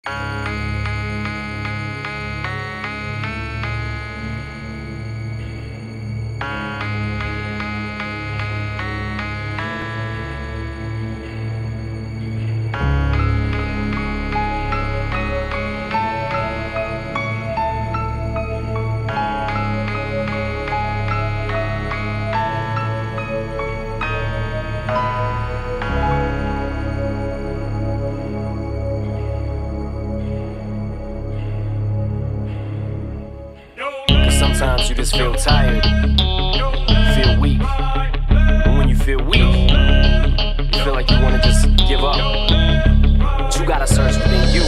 Sometimes you just feel tired, feel weak, and when you feel weak, you feel like you want to just give up. But you gotta search within you,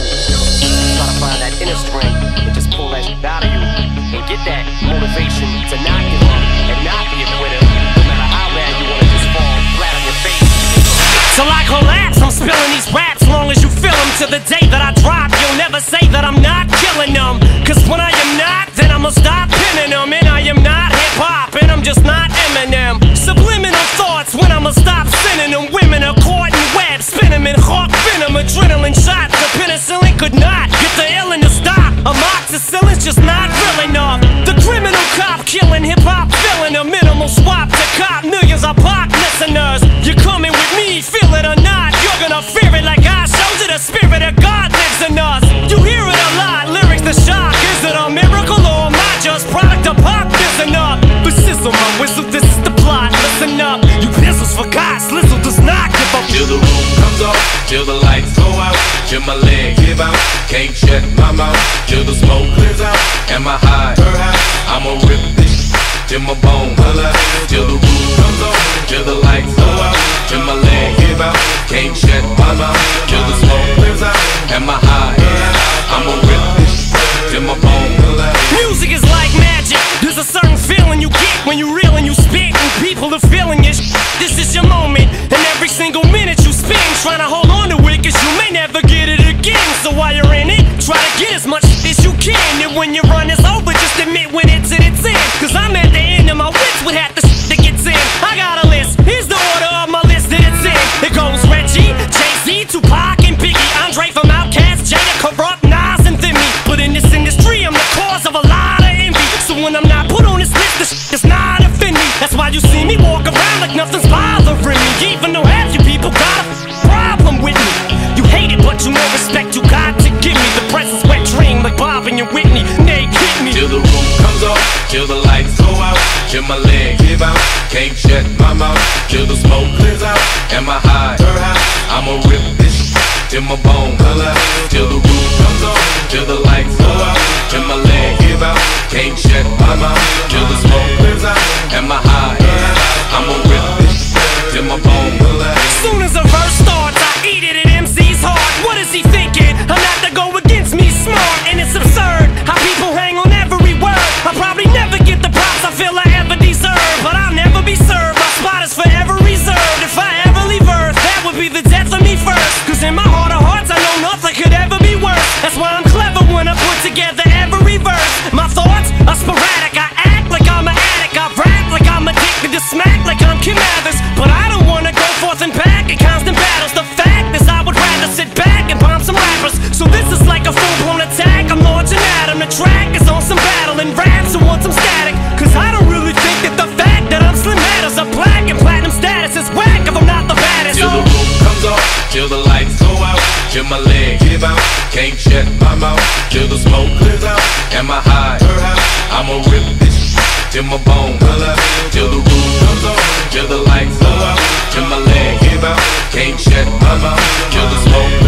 try to find that inner strength and just pull that shit out of you and get that motivation to not give up and not be a quitter, no matter how bad you want to just fall flat on your face. Till I collapse, I'm spilling these raps long as you feel them. To the day that I drop, you'll never say that I'm not killing them. Cause when I am not, then I'ma stop pinning them. And I am not hip-hop, and I'm just not Eminem. Subliminal thoughts when I'ma stop sending them. Women are caught in webs, spin them in hawk venom. Adrenaline shots, the penicillin could not get the illin to stop. Amoxicillin's just not real enough. The criminal cop killing hip-hop, filling a minimal swap to cop millions of pop listeners. You're coming with me, feel it or not, you're gonna fear it like I showed you. The spirit of God lives in us. You hear it a lot, lyrics the shock. Is it a miracle or am I just product of pop? Listen up, but sizzle my whistle, this is the plot. Listen up, you pistols forgot, Slizzle does not give up. Till the roof comes off, till the lights go out, till my legs give out, can't shut my mouth, till the smoke clears out, and my high, I'ma rip this till my bone holla, till the roof comes off, till the lights go out, till my legs give out, can't shut my mouth, till the smoke clears out, and my high, I'ma rip this till my bone holla. Music is like magic. There's a certain feeling you get when you reel and you spit, and people are feeling it. This is your moment, and every single minute you spend trying to hold on to it, cause you may never get it again. So while you're in it, try to get as much as you can. And when your run is over, just admit when it's in its end. Cause I'm at the end of my wits with half the shit that gets in. I got a list, here's the order of my list that it's in. It goes Reggie, Jay-Z, Tupac, and Biggie, Andre from Outkast, Jada, Corrupt, Nas, and Thimmy. But in this industry, I'm the cause of a lot of envy. So when I'm not put on this list, the shit does not offend me. That's why you see me walk around like nothing's bothering me. Even though half you people got a problem with me. You hate it, but you know respect you got to give me. The presence wet dream like Bob and your Whitney. Nay, hit me. Till the roof comes off, till the lights go out, till my legs give out, can't shut my mouth, till the smoke clears out, and my high, I'ma rip this till my bone holla, till the roof comes off, till the lights go out, till my legs give out, can't shut my mouth, till the smoke clears out, and my high, I'ma rip this till my bone holla. Soon as a verse starts, I eat it at MC's heart. What is he thinking? I'm not to go against me, smart, and it's absurd how people hang on every word. I'll probably never get the props I feel I ever deserve, but I'll never be served. My spot is forever reserved. If I ever leave Earth, that would be the death of me first. Cause in my heart of hearts, I know nothing could ever be worse. That's why I'm clever when I put together every verse. My thoughts are sporadic. I act like I'm an addict. I rap like I'm addicted to smack like I'm Kim Mathers. But I don't wanna go forth and back in constant battles. The fact is I would rather sit back and bomb some rappers. So this is like a full-blown attack. I'm launching at him. The track is on some battle and raps who want some static. Cause I don't really think that the fact that I'm Slim matters. A black and platinum status is whack if I'm not the baddest. Till the roof comes off, till the lights go out, till my legs give out, can't shut my mouth, till the smoke clears out, and my high, I'ma rip this till my bone holla, till the roof comes off, till the lights go out, till my legs give out, can't shut my mouth, till the smoke